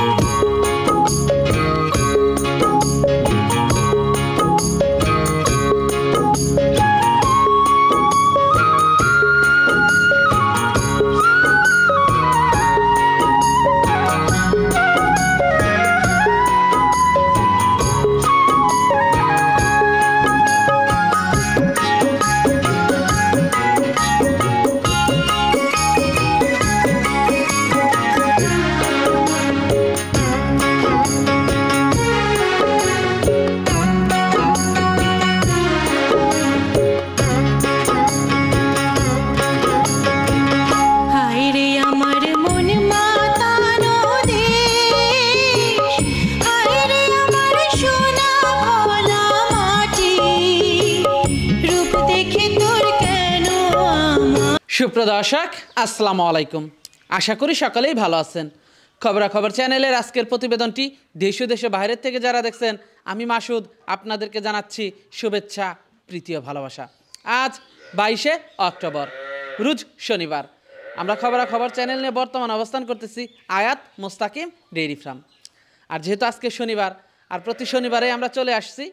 সুপ্রদর্শক আসসালামু আলাইকুম, আশা করি সকলেই ভালো আছেন। খবরাখবর চ্যানেলের আজকের প্রতিবেদনটি দেশ ও দেশের বাইরের থেকে যারা দেখছেন, আমি মাসুদ আপনাদেরকে জানাচ্ছি শুভেচ্ছা, প্রীতি ও ভালোবাসা। আজ 22শে অক্টোবর, রোজ শনিবার। আমরা খবরাখবর চ্যানেল নিয়ে বর্তমান অবস্থান করতেছি আয়াত মুস্তাকিম ডেইরি ফার্ম। আর যেহেতু আজকে শনিবার, আর প্রতি শনিবারে আমরা চলে আসি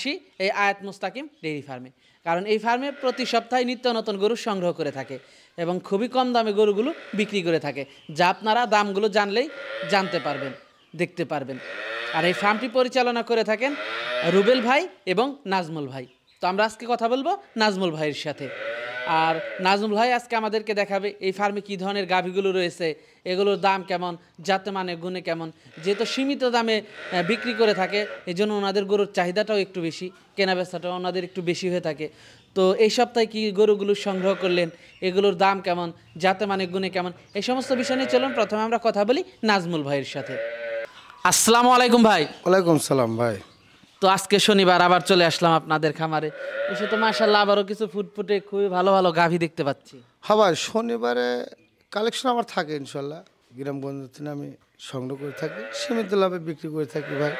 এই আয়াত মুস্তাকিম ডেইরি ফার্মে, কারণ এই ফার্মে প্রতি সপ্তাহে নিত্য নতুন গরু সংগ্রহ করে থাকে এবং খুবই কম দামে গরুগুলো বিক্রি করে থাকে, যা আপনারা দামগুলো জানলেই জানতে পারবেন, দেখতে পারবেন। আর এই ফার্মটি পরিচালনা করে থাকেন রুবেল ভাই এবং নাজমুল ভাই। তো আমরা আজকে কথা বলবো নাজমুল ভাইয়ের সাথে। আর নাজমুল ভাই আজকে আমাদেরকে দেখাবে এই ফার্মে কী ধরনের গাভীগুলো রয়েছে, এগুলোর দাম কেমন, জাতে মানে গুণে কেমন। যেহেতু সীমিত দামে বিক্রি করে থাকে, এই জন্য ওনাদের গরুর চাহিদাটাও একটু বেশি, কেনা বেচাটাও ওনাদের একটু বেশি হয়ে থাকে। তো এই সপ্তাহে কি গরুগুলো সংগ্রহ করলেন, এগুলোর দাম কেমন, জাতে মানে গুণে কেমন, এই সমস্ত বিষয় নিয়ে চলুন প্রথমে আমরা কথা বলি নাজমুল ভাইয়ের সাথে। আসসালামু আলাইকুম ভাই। ওয়ালাইকুম সালাম ভাই। তো আজকে শনিবার আবার চলে আসলাম আপনাদের খামারে, এসে তো মাশাআল্লাহ আবারও কিছু ফুটফুটে খুবই ভালো ভালো গাভী দেখতে পাচ্ছি। হ্যাঁ ভাই, শনিবারে কালেকশন আমার থাকে ইনশাল্লাহ। গ্রামগঞ্জ থেকে আমি সংগ্রহ করে থাকি, সীমিত লাভে বিক্রি করে থাকি ভাই।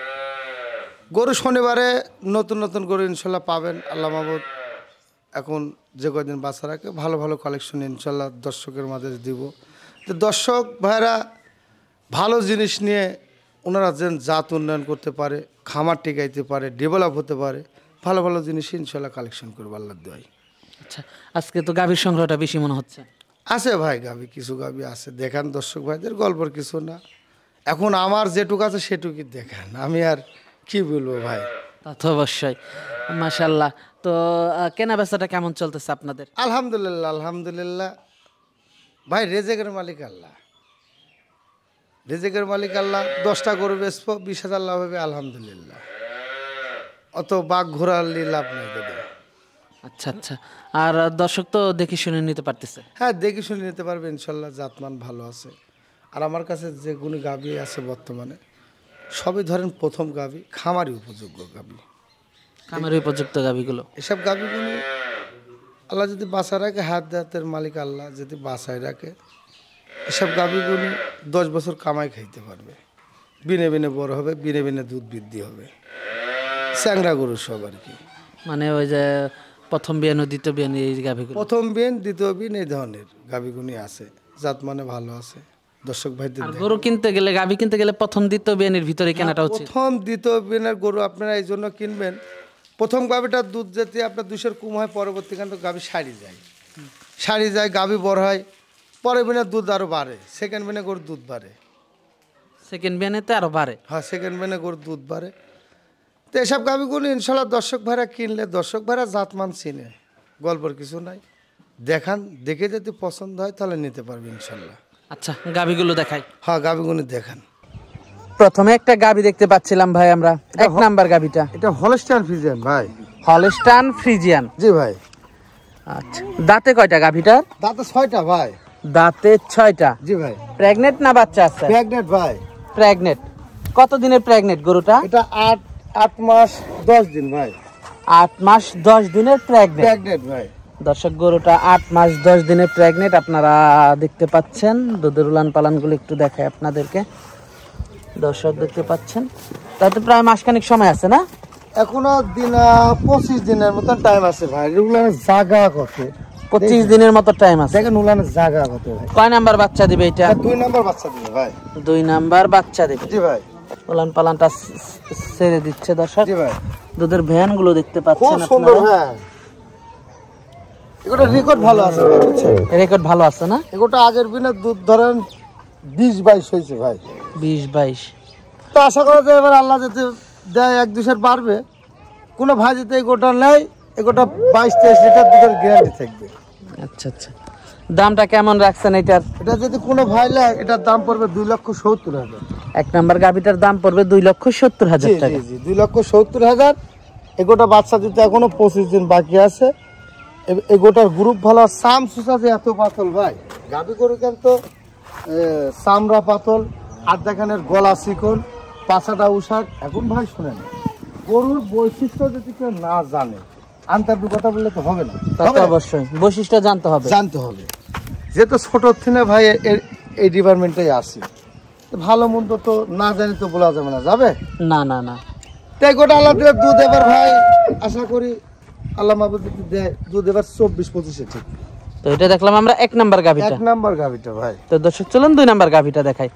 গরু শনিবারে নতুন নতুন গরু ইনশাল্লাহ পাবেন আল্লাহ মাহবুব। এখন যে কদিন বাচ্চা রাখে ভালো ভালো কালেকশন ইনশাল্লাহ দর্শকের মাঝে দিব। তো দর্শক ভাইরা ভালো জিনিস নিয়ে ওনারা যেন জাত উন্নয়ন করতে পারে, খামার টিকাইতে পারে, ডেভেলপ হতে পারে, ভালো ভালো জিনিস ইনশাল্লাহ কালেকশন করবো আল্লাহর দোয়ায়। আচ্ছা, আজকে তো গাভীর সংগ্রহটা বেশি মনে হচ্ছে। আছে ভাই গাভী, কিছু গাভী আছে, দেখান দর্শক ভাইদের, গল্পের কিছু না। এখন আমার যেটুকু আছে সেটুকুই দেখান, আমি আর কি বলবো ভাই। তা তো অবশ্যই, মাশাআল্লাহ। তো কেনা বেচাটা কেমন চলতেছে আপনাদের? আলহামদুলিল্লাহ আলহামদুলিল্লাহ ভাই, রেজেকের মালিক আল্লাহ, রেজেকের মালিক আল্লাহ। 10টা গরু বেচবো, 20,000 লাভ হবে আলহামদুলিল্লাহ। অত বাঘ ঘোরার লাভ নাই দাদা। আচ্ছা আচ্ছা, আর দর্শক তো দেখে শুনে নিতে পারতেছে? হ্যাঁ, দেখে শুনে নিতে পারবে ইনশাল্লাহ, জাতমান ভালো আছে। আর আমার কাছে যে গুণী গাভী আছে বর্তমানে সবই ধরেন প্রথম গাভী, খামারি উপযোগ্য গাভী, খামারি উপযুক্ত গাভীগুলো। এসব গাভীগুলো আল্লাহ যদি বাঁচায় রাখে, হাতের মালিক আল্লাহ যদি বাঁচায় রাখে, এসব গাভীগুলো 10 বছর কামাই খাইতে পারবে, বিনে বিনে বড় হবে, বিনে বিনে দুধ বৃদ্ধি হবে। চ্যাংরা গরু সব আর কি, মানে ওই যে প্রথম বিয়ান ও দ্বিতীয় বিয়ান, এই গাভীগুলো প্রথম বিয়ান দ্বিতীয় বিয়ান এই ধরনের গাভীগুলি আছে, জাত মানে ভালো আছে। দর্শক ভাইদের গরু কিনতে গেলে, গাভী কিনতে গেলে প্রথম দ্বিতীয় বিয়ানের ভিতরে কেনাটা উচিত। প্রথম দ্বিতীয় বিয়ানের গরু আপনারা এই জন্য কিনবেন, প্রথম গাভীটার দুধ যেতে আপনার 200 কম হয়, পরবর্তীকালে গাভী সারি যায়, গাভী বড় হয়, পরের বিনের দুধ আরও বাড়ে, সেকেন্ড বিনে গরুর দুধ বাড়ে, সেকেন্ড বিয়ানেতে আরও বাড়ে। হ্যাঁ, সেকেন্ড বিনে গরুর দুধ বাড়ে। তো এসব গাভীগুলো ইনশাল্লাহ দর্শক ভাইরা কিনলে, দর্শক ভাইরা জাতমান চিনে, গল্পের কিছু নাই। দেখান, দেখে যদি পছন্দ হয় তাহলে নিতে পারবে ইনশাল্লাহ। আচ্ছা, গাভীগুলো দেখাই। হ্যাঁ, গাভীগুলো দেখান। প্রথমে একটা গাভী দেখতে পাচ্ছিলাম ভাই আমরা, 1 নাম্বার গাভীটা। এটা হলস্টাইন ফ্রিজিয়ান ভাই। হলস্টাইন ফ্রিজিয়ান, জি ভাই। আচ্ছা, দাঁতে কয়টা গাভীটার? দাঁতে 6টা ভাই। দাঁতে 6টা, জি ভাই। প্রেগনেন্ট না বাচ্চা আছে? প্রেগনেন্ট ভাই। প্রেগনেন্ট। কত দিনের প্রেগনেন্ট গরুটা? এটা 8 মাস 10 দিন ভাই। 8 মাস 10 দিনের প্রেগনেন্ট ভাই। দর্শক, গরুটা 8 মাস 10 দিনের প্রেগনেন্ট, আপনারা দেখতে পাচ্ছেন। দুধের উলান পালানগুলো একটু দেখায় আপনাদেরকে, দর্শক দেখতে পাচ্ছেন। তাতে প্রায় মাসখানিক সময় আছে না? এখনো দিন 25 দিনের মতন টাইম আছে ভাই। এগুলো জাগা কত 25 দিনের মতো টাইম আছে। দেখেন উলানের জায়গা কত ভাই। কয় নাম্বার বাচ্চা দিবে এটা? 2 নাম্বার বাচ্চা দিবে ভাই। 2 নাম্বার বাচ্চা দিবে। জি ভাই। উলান পালানটা ছেড়ে দিচ্ছে দর্শক। জি ভাই। দুধের ভ্যান গুলো দেখতে পাচ্ছেন খুব সুন্দর হ্যাঁ। এগুলো রেকর্ড ভালো আছে ভাই, বুঝছেন? রেকর্ড ভালো আছে না? এগুলো আগের দিনে দুধ ধরেন 20-22 হয়েছে ভাই। 20-22। তো আশা করা যায় এবার আল্লাহ যদি দেয় 1-2 বাড়বে। কোনো ভাই যদি এগোটা নেয় এগোটা 22-23 লিটার দুধের গ্যারান্টি থাকবে। আচ্ছা আচ্ছা, দামটা কেমন রাখছেন এটার? এটা যদি কোনো ভাই নেয় এটার দাম পড়বে 2,70,000। 1 নাম্বার গাভিটার দাম পড়বে 2,70,000 টাকা। জি জি, 2,70,000। এগোটা বাচ্চা দিতে এখনো 25 দিন বাকি আছে। এগোটার গ্রুপ ভালো, সাম সুসা যে এত পাতল ভাই। গাভি গরু কিন্তু চামড়া পাতল, আর দেখানের গলা চিকন, পাছাটা উষার। এখন ভাই শুনেন, গরুর বৈশিষ্ট্য যদি কেউ না জানে, আন্তর্জাতিক কথা বললে তো হবে না। তা অবশ্যই বৈশিষ্ট্য জানতে হবে। যেহেতু ছোট থেকে ভাই এই ডিপার্টমেন্টেই আসি, ভালো মন্দ তো না জানি তো বলা যাবে না, যাবে না না না। তাই গোটা আল্লাহ দিয়ে দুধ এবার ভাই আশা করি আল্লাহ মাহবুব যদি দেয় দুধ এবার 24-25 ঠিক। তো এটা দেখলাম আমরা 1 নাম্বার গাভিটা। 1 নাম্বার গাভিটা ভাই। তো দর্শক চলুন 2 নাম্বার গাভিটা দেখাই।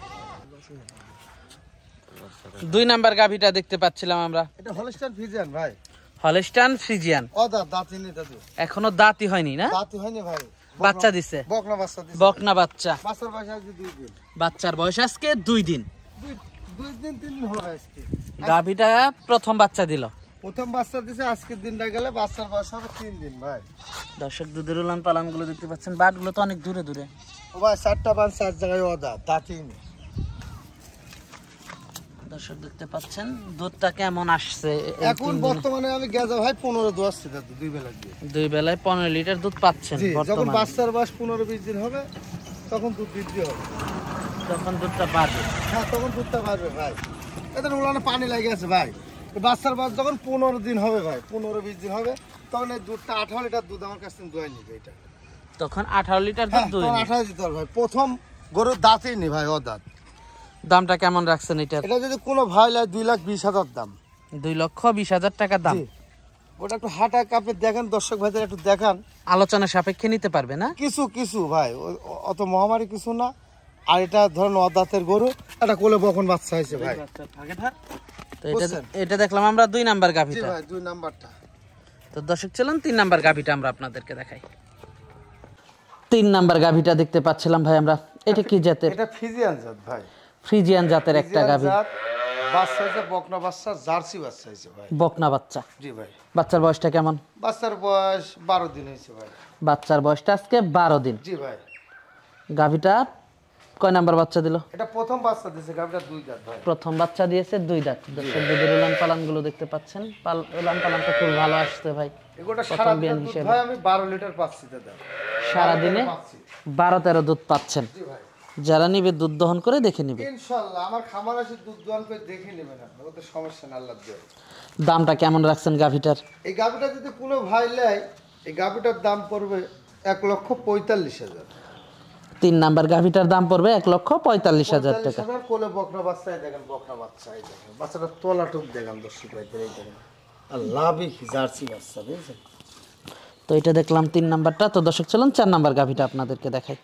2 নাম্বার গাভিটা দেখতে পাচ্ছিলাম আমরা। এটা হলস্টাইন ফ্রিজিয়ান ভাই। Holstein Friesian. দাঁতই নেই দাদু। এখনো দাঁতই হয়নি না? দাঁতই হয়নি ভাই। বাচ্চা দিছে? বকনা বাচ্চা দিছে। বকনা বাচ্চা। বাচ্চার বয়স আজকে 2 দিন। বাচ্চার বয়স আজকে 2 দিন। 2 দিন 3 দিন হলো আজকে। গাভিটা প্রথম বাচ্চা দিল। প্রথম বাচ্চা দিছে, আজকের দিনটা গেলে বাচ্চার বয়স হবে 3 দিন ভাই। দর্শক দুধের উলান পালান গুলো দেখতে পাচ্ছেন, বাট গুলো তো অনেক দূরে দূরে। ও ভাই 4টা বান 4 জায়গায় দাঁতই নেই। দর্শক দেখতে পাচ্ছেন দুধটা কেমন আসছে এখন বর্তমানে আমি গেজা ভাই 15 দোয়াচ্ছি দাদু, 2 বেলা দিয়ে। 2 বেলায় 15 লিটার দুধ পাচ্ছেন যখন বর্তমানে। বাচ্চার বয়স 15-20 দিন হবে তখন দুধ বৃদ্ধি হবে। তখন দুধটা বাড়বে। হ্যাঁ, তখন দুধটা বাড়বে ভাই। এদের উলানে পানি লাগে আছে ভাই। বাচ্চার বয়স যখন 15 দিন হবে ভাই, 15-20 দিন হবে, তখন এই দুধটা 18 লিটার দুধ আমার কাছ থেকে দোয়াই নিবে। এটা তখন 18 লিটার দুধ দুই। 18 দিতে হবে ভাই। প্রথম গরুর দাঁতই নেই ভাই, দাঁত। দামটা কেমন রাখছেন এটা? এটা যদি কোনো ভাই লাই 2,20,000 দাম। 2,20,000 টাকা দাম। ওটা একটু হাঁটা কাপে দেখেন, দর্শক ভাইদের একটু দেখান। আলোচনা সাপেক্ষে নিতে পারবে না? কিছু ভাই, অত মহামারী কিছু না। আর এটা ধরেন অদাঁতের গরু, এটা কোলে বকন বাচ্চা হয়েছে ভাই। তো এটা দেখলাম আমরা 2 নাম্বার গাভিটা। জি ভাই, 2 নাম্বারটা। তো দর্শক চলুন 3 নাম্বার গাভিটা আমরা আপনাদেরকে দেখাই। 3 নাম্বার গাভিটা দেখতে পাচ্ছিলাম ভাই আমরা। এটা কি জাতের? এটা ফ্রিজিয়ান জাত ভাই। ফ্রিজিয়ান জাতের একটা গাভি। বাচ্চা হয়েছে বকনা বাচ্চা, জার্সি বাচ্চা হয়েছে ভাই। বকনা বাচ্চা। জি ভাই। বাচ্চার বয়সটা কেমন? বাচ্চার বয়স 12 দিন হয়েছে ভাই। বাচ্চার বয়সটা আজকে 12 দিন। জি ভাই। গাভিটা কয় নাম্বার বাচ্চা দিল? এটা প্রথম বাচ্চা দিয়েছে, গাভিটা 2 দাঁত ভাই। প্রথম বাচ্চা দিয়েছে 2 দাঁত। দর্শক দুধের উলান পালান গুলো দেখতে পাচ্ছেন, উলান পালানটা খুব ভালো আসছে ভাই। এগুলো সারা দিন দুধ ভাই আমি 12 লিটার পাচ্ছি দাদা। সারা দিনে 12-13 দুধ পাচ্ছেন। জি ভাই। যারা নিবে দুধ দহন করে দেখে নিবে ইনশাআল্লাহ। আমার খামার আসে দুধ দহন করে দেখে নেবেন আপনি, ওতে সমস্যা না আল্লাহ দিয়ে। দামটা কেমন রাখছেন গাভিটার? এই গাভিটা যদি কোনো ভাই নেয়, এই গাভিটার দাম পড়বে 1,45,000। 3 নাম্বার গাভিটার দাম পড়বে 1,45,000 টাকা। কোলে বকনা বাচ্চাই দেখেন, বকনা বাচ্চাই দেখেন, বাচ্চাটা তলাটুক দেখেন দর্শক ভাইদের, এই দেখেন লাভই জার্সি বাচ্চা, বুঝছেন? তো এটা দেখলাম 3 নাম্বারটা। তো দর্শক চলুন 4 নাম্বার গাভিটা আপনাদেরকে দেখাই।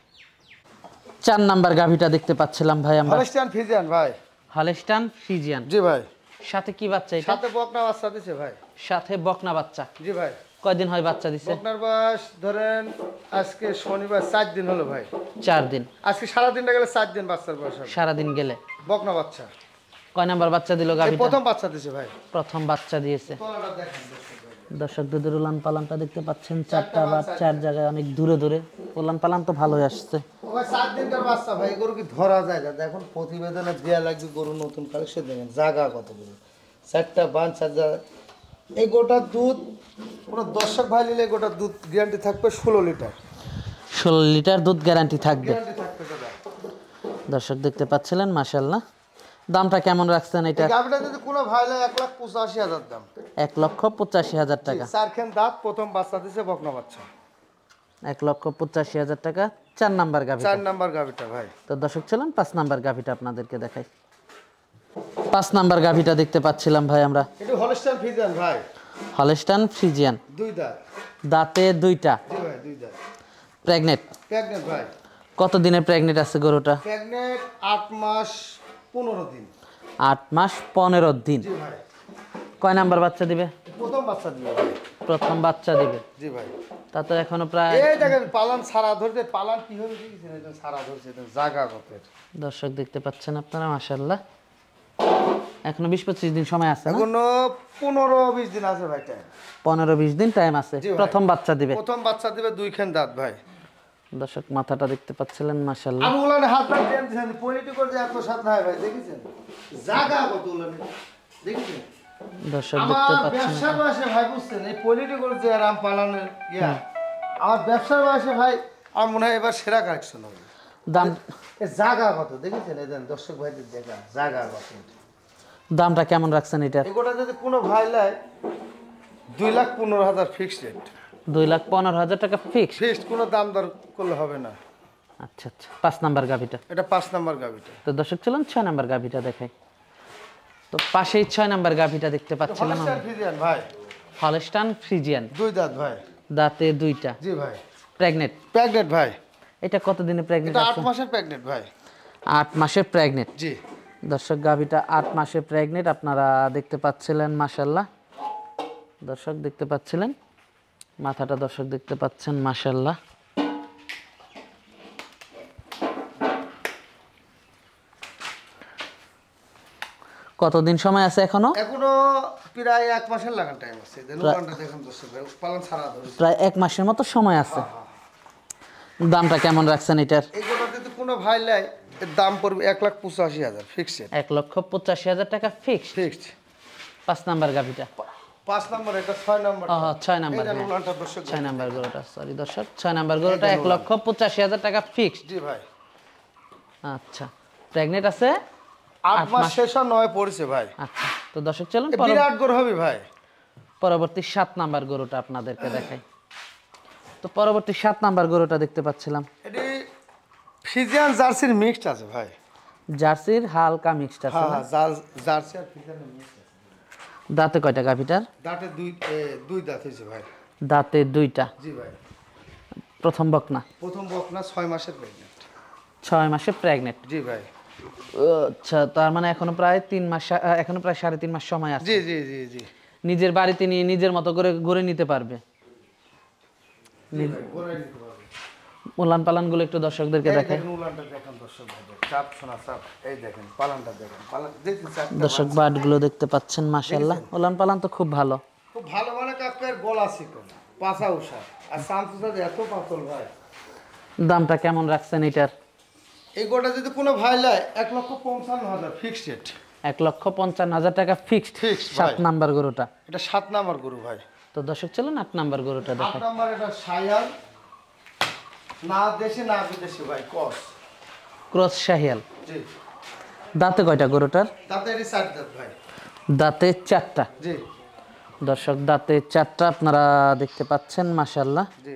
4 নাম্বার গাভিটা দেখতে পাচ্ছিলাম ভাই আমরা। হলস্টাইন ফ্রিজিয়ান ভাই। Holstein Friesian. জি ভাই। সাথে কি বাচ্চা এটা? সাথে বকনা বাচ্চা দিছে ভাই। সাথে বকনা বাচ্চা। জি ভাই। কয়দিন হয় বাচ্চা দিছে? বকনার বয়স ধরেন আজকে শনিবার 4 দিন হলো ভাই। 4 দিন। আজকে সারা দিনটা গেলে 4 দিন বাচ্চার বয়স হবে। সারা দিন গেলে বকনা বাচ্চা। কয় নাম্বার বাচ্চা দিল গাভিটা? প্রথম বাচ্চা দিছে ভাই। প্রথম বাচ্চা দিয়েছে। তলাটা দেখেন দর্শক দুধের উলান পালানটা দেখতে পাচ্ছেন, 4টা বাচ্চা 4 জায়গায় অনেক দূরে দূরে। উলান পালান তো ভালোই আসছে। ওই 7 দিনকার বাচ্চা ভাই, গরু কি ধরা যায় না? দেখুন প্রতিবেদনে দেয়া লাগবে গরু নতুন কালেকশন, দেখেন জায়গা কত বড়, 4টা বান 4 জায়গা। এই গোটা দুধ কোনো দর্শক ভাই নিলে গোটা দুধ গ্যারান্টি থাকবে 16 লিটার। 16 লিটার দুধ গ্যারান্টি থাকবে। গ্যারান্টি থাকবে দাদা। দর্শক দেখতে পাচ্ছিলেন, মাশাআল্লাহ। দামটা কেমন রাখছেন এটা? এই গাভিটা যদি কোনো ভাই নেয় 1,85,000 দাম। 1,85,000 টাকা। 4 খান দাঁত, প্রথম বাচ্চা দিছে বকনা বাচ্চা। 1,85,000 টাকা 4 নাম্বার গাভি। 4 নাম্বার গাভিটা ভাই। তো দর্শক চলুন 5 নাম্বার গাভিটা আপনাদেরকে দেখাই। 5 নাম্বার গাভিটা দেখতে পাচ্ছিলাম ভাই আমরা। এটা হলস্টাইন ফ্রিজিয়ান ভাই। হলস্টাইন ফ্রিজিয়ান, দুই দাঁত। দাঁতে দুইটা, জি ভাই দুই দাঁত। প্রেগনেন্ট। প্রেগনেন্ট ভাই। কত দিনের প্রেগনেন্ট আছে গরুটা? প্রেগনেন্ট 8 মাস 15 দিন। 8 মাস 15 দিন। জি ভাই। কয় নাম্বার বাচ্চা দিবে? প্রথম বাচ্চা দিবে ভাই। প্রথম বাচ্চা দিবে। জি ভাই। তা তো এখনো প্রায় এই দেখেন পালান ছাড়া ধরতে, পালান কি হয়ে গেছে এটা ছাড়া ধরছে, এটা জায়গা কতের। দর্শক দেখতে পাচ্ছেন আপনারা, মাশাআল্লাহ। এখনো 20-25 দিন সময় আছে না? এখনো 15-20 দিন আছে ভাই টাইম। 15-20 দিন টাইম আছে। জি ভাই। প্রথম বাচ্চা দিবে। প্রথম বাচ্চা দিবে, দুইখান দাঁত ভাই। দর্শক মাথাটা দেখতে পাচ্ছিলেন, মাশাআল্লাহ। আমি উলানে হাত পা টেন দিছেন, পলিটি করে এত সাত নাই ভাই, দেখেছেন জায়গা কত উলানে, দেখেছেন? দর্শক আমার দেখতে পাচ্ছেন। ব্যবসার বয়সে ভাই বুঝছেন, এই পলিটি করে যে আরাম পালানের ইয়া, আমার ব্যবসার বয়সে ভাই আমার মনে হয় এবার সেরা কালেকশন হবে। দাম এই জায়গা কত দেখেছেন? এই দেন দর্শক ভাইদের দেখা জায়গা কত। দামটা কেমন রাখছেন এটার? এগুলো যদি কোনো ভাই লাই 2,15,000 ফিক্সড রেট। 2,15,000 টাকা ফিক্স। ফিক্সড কোনো দাম দর করলে হবে না। আচ্ছা আচ্ছা, 5 নাম্বার গাভিটা। এটা 5 নাম্বার গাভিটা। তো দর্শক চলুন 6 নাম্বার গাভিটা দেখাই। তো পাশেই 6 নাম্বার গাভিটা দেখতে পাচ্ছিলাম হলস্টাইন ফ্রিজিয়ান ভাই। হলস্টাইন ফ্রিজিয়ান, দুই দাঁত ভাই। দাঁতে দুইটা, জি ভাই। প্রেগনেন্ট। প্রেগনেন্ট ভাই। এটা কত দিনে প্রেগনেন্ট এটা আছে? 8 মাসের প্রেগনেন্ট ভাই। 8 মাসের প্রেগনেন্ট। জি। দর্শক গাভিটা 8 মাসের প্রেগনেন্ট আপনারা দেখতে পাচ্ছিলেন, মাশাআল্লাহ। দর্শক দেখতে পাচ্ছিলেন মাথাটা, দর্শক দেখতে পাচ্ছেন, মাশাআল্লাহ। কতদিন সময় আছে এখনো? এখনো প্রায় 1 মাসের লাগান টাইম আছে। দেন ওখানটা দেখেন দর্শক ভাই, পালন ছাড়া ধরে। প্রায় 1 মাসের মতো সময় আছে। দামটা কেমন রাখছেন এটার? এগুলো যদি কোনো ভাই লাই এর দাম পড়বে 1,85,000 ফিক্সড। 1,85,000 টাকা ফিক্সড। ফিক্সড। 5 নাম্বার গাভিটা। 5 নাম্বার, এটা 6 নাম্বার। 6 নাম্বার। এটা উলানটা দর্শক 6 নাম্বার গরুটা, সরি দর্শক, 6 নাম্বার গরুটা 1,85,000 টাকা ফিক্সড। জি ভাই। আচ্ছা, প্রেগনেন্ট আছে 8 মাস শেষ আর 9 পড়ছে ভাই। আচ্ছা, তো দর্শক চলুন বিরাট গরু হবে ভাই। পরবর্তী 7 নাম্বার গরুটা আপনাদেরকে দেখাই। তো পরবর্তী 7 নাম্বার গরুটা দেখতে পাচ্ছিলাম, এটি ফ্রিজিয়ান জার্সির মিক্সড আছে ভাই। জার্সির হালকা মিক্সড আছে। হ্যাঁ, জার্সি আর ফ্রিজিয়ানের মিক্সড আছে। দাঁতে কয়টা গাভিটার? দাঁতে দুই দাঁত হয়েছে ভাই। দাঁতে দুইটা। জি ভাই। প্রথম বকনা। প্রথম বকনা 6 মাসের প্রেগনেন্ট। 6 মাসে প্রেগনেন্ট। জি ভাই। আচ্ছা, তার মানে এখনো প্রায় 3 মাস, এখনো প্রায় 3.5 মাস সময় আছে। জি জি জি জি। নিজের বাড়িতে নিয়ে নিজের মতো করে গড়ে নিতে পারবে। উলান পালান গুলো একটু দর্শকদেরকে দেখাই। উলানটা দেখেন দর্শক ভাই, চাপ শোনা চাপ, এই দেখেন পালানটা দেখেন, পালান দেখেন চাপটা। দর্শক বাট গুলো দেখতে পাচ্ছেন, মাশাআল্লাহ। উলান পালান তো খুব ভালো। খুব ভালো মানে কাকের গলা চিকন, পাছা উষা, আর সামসুসা এত পাতল ভাই। দামটা কেমন রাখছেন এটার? এই গোটা যদি কোনো ভাই লাই 1,55,000 ফিক্সড রেট। 1,55,000 টাকা ফিক্সড। ফিক্সড 7 নাম্বার গরুটা। এটা 7 নাম্বার গরু ভাই। তো দর্শক চলুন 8 নাম্বার গরুটা 8 দেখাই। নাম্বার, এটা শায়াল, না দেশে না বিদেশে ভাই, ক্রস শাহিয়াল। জি। দাঁতে কয়টা গরুটার? তাতে এটি 4 দাঁত ভাই। দাঁতে 4টা। জি। দর্শক দাঁতে 4টা আপনারা দেখতে পাচ্ছেন, মাশাআল্লাহ। জি।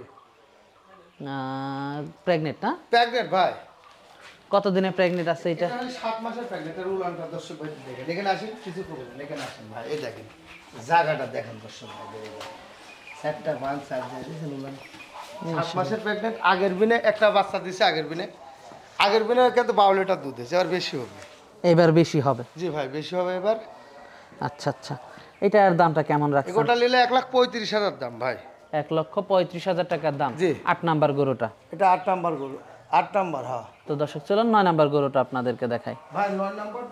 প্রেগনেন্ট না? প্রেগনেন্ট ভাই। কত দিনে প্রেগনেন্ট আছে এটা? এটা 7 মাসের প্রেগনেন্ট। এর উলানটা দর্শক ভাই দেখেন, এখানে আসেন, কিছু করবেন না, এখানে আসেন ভাই, এই দেখেন জায়গাটা দেখেন দর্শক ভাই, চারটা বান চার দিয়েছেন উলান। 7 মাসের প্রেগনেন্ট। আগের দিনে একটা বাচ্চা দিছে, আগের দিনে কিন্তু 12 লিটার দুধ দিয়েছে, আর বেশি হবে এবার বেশি হবে। জি ভাই, বেশি হবে এবার। আচ্ছা আচ্ছা, এটার দামটা কেমন রাখছেন? এগোটা নিলে 1,35,000 দাম ভাই। 1,35,000 টাকার দাম। জি। 8 নাম্বার গরুটা। এটা 8 নাম্বার গরু। 8 নাম্বার, হ্যাঁ। তো দর্শক চলুন 9 নাম্বার গরুটা আপনাদেরকে দেখাই। ভাই 9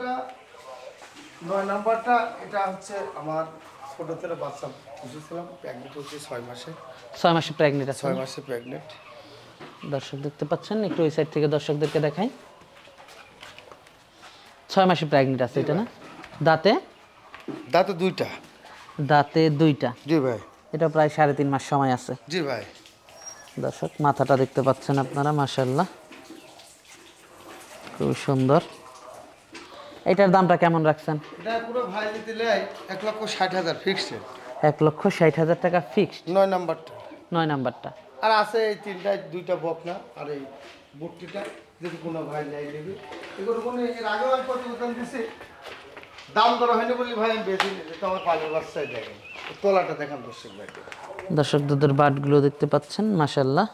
নাম্বারটা এটা হচ্ছে আমার ছোট ছেলে বাচ্চা বুঝেছিলাম, প্রেগনেন্ট হচ্ছে 6 মাসে। 6 মাসে প্রেগনেন্ট আছে। 6 মাসে প্রেগনেন্ট। দর্শক দেখতে পাচ্ছেন, একটু ওই সাইড থেকে দর্শকদেরকে দেখাই। 6 মাসে প্রেগনেন্ট আছে এটা না? দাঁতে দাঁতে দুইটা। দাঁতে দুইটা। জি ভাই। এটা প্রায় 3.5 মাস সময় আছে। জি ভাই। দর্শক মাথাটা দেখতে পাচ্ছেন আপনারা, মাশাআল্লাহ, খুব সুন্দর। এটার দামটা কেমন রাখছেন? এটা পুরো ভাই দিতে লাই 1,60,000 ফিক্সড। 1,60,000 টাকা ফিক্সড। 9 নাম্বারটা। 9 নাম্বারটা। আর আছে এই তিনটায় দুইটা বকনা, আর এই বুটটিটা যদি কোনো ভাই যাই দেবে। এগুলো কোনো এর আগেও আমি প্রতিবেদন দিছি, দাম করা হয়নি বলি ভাই আমি বেশি নিতে, তো আমার পালের বাচ্চাই দেখেন, তলাটা দেখান দর্শক ভাই। দর্শক দুধের বাটগুলো দেখতে পাচ্ছেন, মাশাআল্লাহ।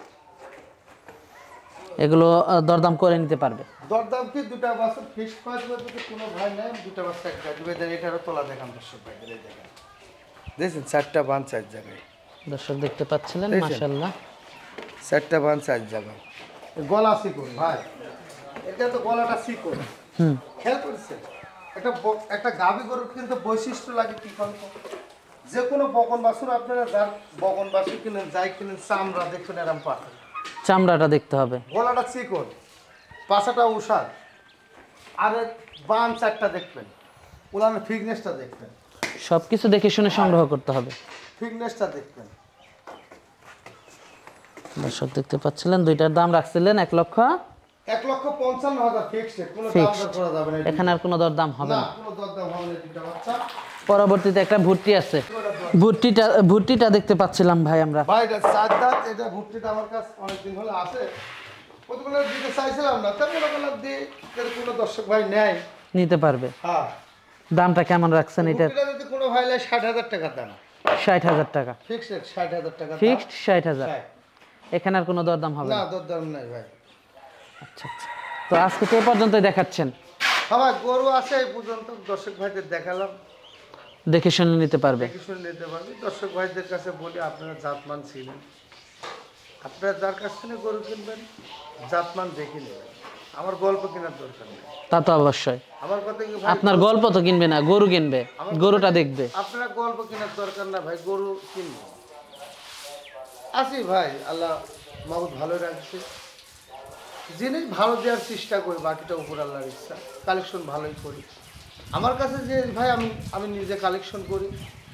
এগুলো দরদাম করে নিতে পারবে। দরদাম কি দুটা বাছুর ফিক্সড প্রাইস বলতে কোনো ভাই নাই, দুটা বাচ্চা একটা দিবে। দেন এটারও তলা দেখান দর্শক ভাই, এই দেখেন দেখছেন 4টা বান 4 জায়গায়। দর্শক দেখতে পাচ্ছিলেন, মাশাআল্লাহ 4টা বান 4 জায়গায়। গলা চিকন ভাই, এটা তো গলাটা চিকন। খেয়াল করছেন একটা গাভী গরুর কিন্তু বৈশিষ্ট্য লাগে কি কন্ত, যে কোনো বকন বাছুর আপনারা যার বকন বাছুর কিনেন যাই কিনেন চামড়া দেখুন এরকম পাথর, চামড়াটা দেখতে হবে, গলাটা চিকন, পাছাটা উষার, আর বান 4টা দেখবেন, উলানের ফিটনেসটা দেখবেন, সবকিছু দেখে শুনে সংগ্রহ করতে হবে। ফিটনেসটা দেখবেন। দর্শক দেখতে পাচ্ছিলেন, দুইটার দাম রাখছিলেন 1,55,000 ফিক্সড, কোনো দাম দর করা যাবে না। এখানে আর কোনো দরদাম হবে না, না। কোনো দরদাম হবে না। দুটো বাচ্চা পরবর্তীতে একটা ভুট্টি আছে, ভুট্টিটা দেখতে পাচ্ছিলাম ভাই আমরা। ভাই এটা 4 দাঁত, এটা ভুট্টিটা আমার কাছে অনেকদিন হলো আছে, কতগুলো দিতে চাইছিলাম না, তারপর বললাম দিয়ে কোনো দর্শক ভাই নেয় নিতে পারবে। হ্যাঁ, দামটা কেমন রাখছেন এটা? ভুট্টিটা যদি কোনো ভাই নেয় 60,000 টাকা দাম। 60,000 টাকা ফিক্সড 60,000 টাকা দাম। ফিক্সড 60,000। এখানে আর কোনো দরদাম হবে না, না? দরদাম নাই ভাই। আচ্ছা আচ্ছা, তো আজকে তো এই পর্যন্তই দেখাচ্ছেন। আমার গরু আছে এই পর্যন্ত, দর্শক ভাইদের দেখালাম, দেখে শুনে নিতে পারবে। দেখে শুনে নিতে পারবি। দর্শক ভাইদের কাছে বলি, আপনারা জাতমান ছিলেন, আপনারা যার কাছ থেকে গরু কিনবেন জাতমান দেখে নেবেন, আমার গল্প কেনার দরকার নেই। তা তো অবশ্যই, আমার কথা কি ভাই, আপনার গল্প তো কিনবে না, গরু কিনবে, গরুটা দেখবে। আপনারা গল্প কেনার দরকার না ভাই, গরু কিনবো। আছি ভাই, আল্লাহ মাহবুব ভালো রাখছে, জিনিস ভালো দেওয়ার চেষ্টা করি, বাকিটা উপর আল্লাহর ইচ্ছা। কালেকশন ভালোই করি। আমার কাছে যে ভাই আমি নিজে কালেকশন করি,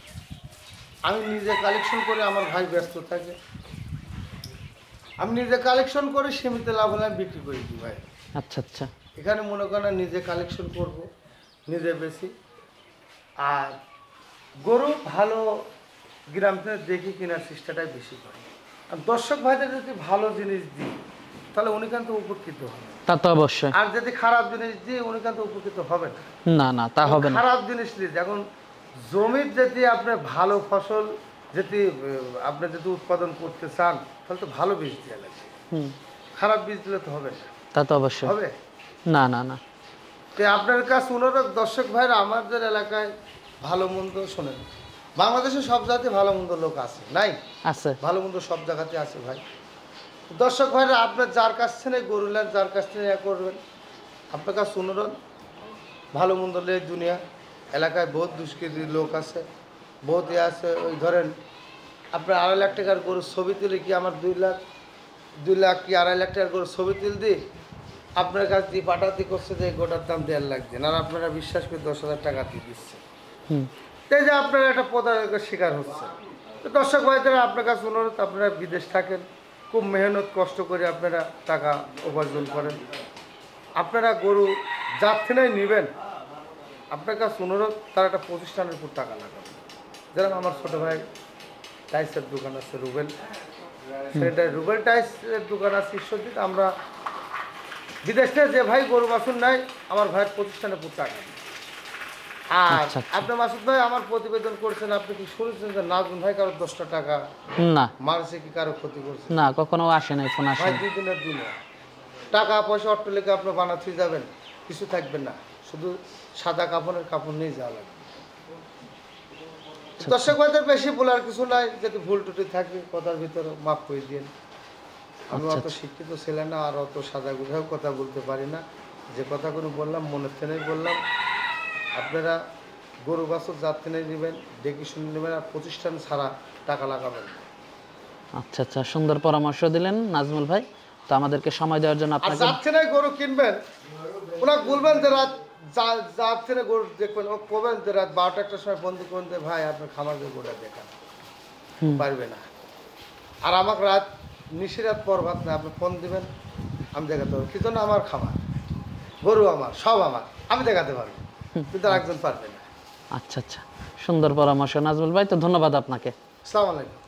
আমার ভাই ব্যস্ত থাকে, আমি নিজে কালেকশন করে সীমিত লাভ হলে আমি বিক্রি করে দিই ভাই। আচ্ছা আচ্ছা, এখানে মনে করেন নিজে কালেকশন করব, নিজে বেশি, আর গরু ভালো গ্রাম থেকে দেখে কেনার চেষ্টাটাই বেশি করে। আর দর্শক ভাইদের যদি ভালো জিনিস দিই তাহলে উনি কিন্তু উপকৃত হবে। তা তো অবশ্যই। আর যদি খারাপ জিনিস দিই উনি কিন্তু উপকৃত হবে না। না না, তা হবে না। খারাপ জিনিস দিই, এখন জমির যদি আপনি ভালো ফসল যদি আপনি যদি উৎপাদন করতে চান তাহলে তো ভালো বীজ দেওয়া লাগবে, খারাপ বীজ দিলে তো হবে না। তা তো অবশ্যই হবে না। না না, তো আপনার কাছে অনুরোধ দর্শক ভাইরা, আমাদের এলাকায় ভালো মন্দ শোনেন, বাংলাদেশে সব জাতি ভালো মন্দ লোক আছে, নাই আছে ভালো মন্দ সব জায়গাতে আছে ভাই। দর্শক ভাইরা, আপনার যার কাছ থেকে গরু নেন, যার কাছ থেকে করবেন, আপনার কাছে অনুরোধ, ভালো মন্দ লেগে দুনিয়া এলাকায় বহুত দুষ্কৃতী লোক আছে, বহুত আছে। ওই ধরেন আপনার 2.5 লাখ টাকার গরুর ছবি তুলে কি আমার 2 লাখ কি 2.5 লাখ টাকার গরুর ছবি তুল দিই আপনার কাছে দিয়ে পাঠাতে করছে যে গোটার দাম 1.5 লাখ দিন, আর আপনারা বিশ্বাস করে 10,000 টাকা দিয়ে দিচ্ছে। তাই যে আপনারা একটা প্রতারণার শিকার হচ্ছে। তো দর্শক ভাইদের আপনার কাছে অনুরোধ, আপনারা বিদেশ থাকেন, খুব মেহনত কষ্ট করে আপনারা টাকা উপার্জন করেন, আপনারা গরু যার থেকেই নেবেন, আপনার কাছে অনুরোধ তার একটা প্রতিষ্ঠানের উপর টাকা লাগাবেন। যেরকম আমার ছোটো ভাই টাইসের দোকান আছে রুবেল, সেটা রুবেল টাইসের দোকান আছে ঈশ্বরদীতে। আমরা বিদেশ থেকে যে ভাই গরু বাছুর নাই, আমার ভাইয়ের প্রতিষ্ঠানের উপর টাকা। আর আপনি মাসুদ ভাই আমার প্রতিবেদন করছেন, আপনি কি শুনেছেন যে নাজমুল ভাই কারো 10টা টাকা না মানুষে কি কারো ক্ষতি করছে? না, কখনো আসে নাই, ফোন আসে ভাই 2 দিনের দিনে টাকা পয়সা অট্টলিকে আপনি বানাতে যাবেন, কিছু থাকবে না, শুধু সাদা কাপড় নিয়ে যাওয়া লাগবে। দর্শক ভাইদের বেশি বলার কিছু নাই, যদি ভুল টুটি থাকে কথার ভিতরে মাফ করে দিন। আমি অত শিক্ষিত ছিলাম না, আর অত সাদা গুধাও কথা বলতে পারি না, যে কথাগুলো বললাম মনের থেকেই বললাম। আপনারা গরু বাছুর যার থেকে নেবেন দেখে শুনে নেবেন, আর প্রতিষ্ঠান ছাড়া টাকা লাগাবেন। আচ্ছা আচ্ছা, সুন্দর পরামর্শ দিলেন নাজমুল ভাই। তো আমাদেরকে সময় দেওয়ার জন্য আপনাকে। যার থেকে গরু কিনবেন ওনাকে বলবেন যে রাত যার থেকে গরু দেখবেন, ও করবেন যে রাত 12টা 1টার সময় বন্ধু করবেন যে ভাই আপনার খামারে গরুটা দেখান, পারবে না। আর আমাকে রাত নিশিরাত পর ভাত না, আপনি ফোন দিবেন, আমি দেখাতে পারবো। কি জন্য? আমার খামার, গরু আমার, সব আমার, আমি দেখাতে পারবো, কিন্তু একজন পারবে না। আচ্ছা আচ্ছা, সুন্দর পরামর্শ নাজমুল ভাই, তো ধন্যবাদ আপনাকে। আসসালামু আলাইকুম।